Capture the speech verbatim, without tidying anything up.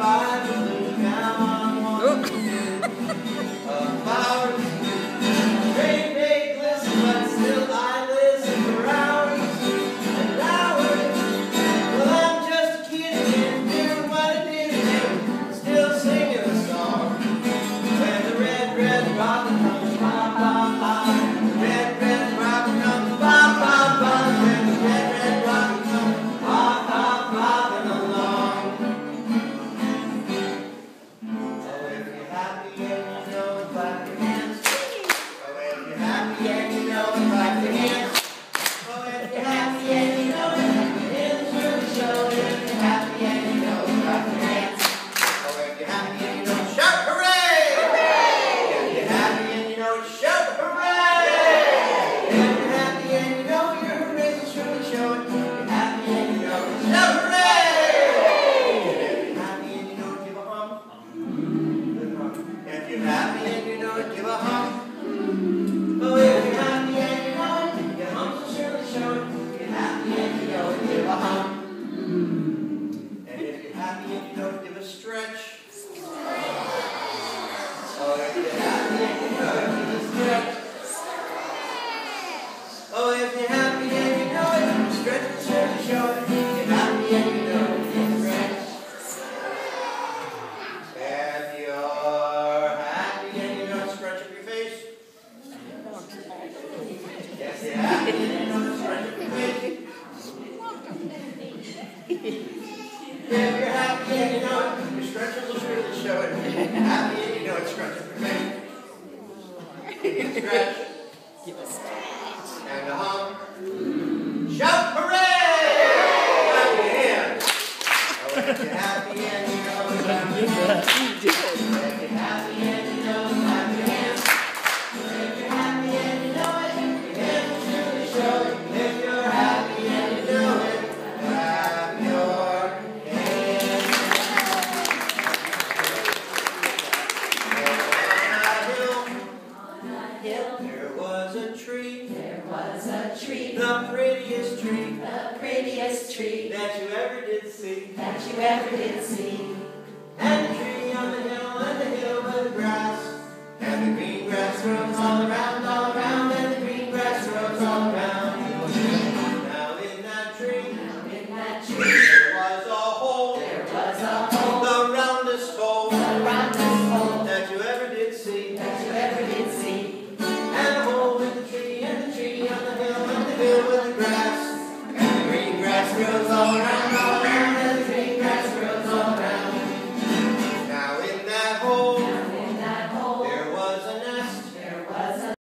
Oh, if you're happy and you know it, stretch and stretch and show it. If you're happy and you know it, you stretch. If you're happy and you know it, stretch up your face. Yes, you're happy and you know it, stretch up your face. If you're happy and you know it, your stretches will surely show it. If you're happy and you know it, stretch up your face. You can stretch. And a hum. Shout hooray! Clap your hands. Oh, if you're happy and you know it, clap your hands. If you're happy and you know it, clap your hands. If you're happy and you know it, your hands will surely show it. If you're happy and you know it, clap your hands. On a hill, there was a tree. There was a tree, The prettiest tree, the prettiest tree that you ever did see. that you ever did see. And the tree on the hill, and the hill with the grass. And the green grass grows all around, all around, and the green grass grows all around. Now in that tree, In that tree, there was a hole, there was a hole, the roundest hole the roundest hole that you ever did see. that you ever did see. And a hole in the tree, and the tree on the hill, and the hill with the grass. And the green grass grows all around.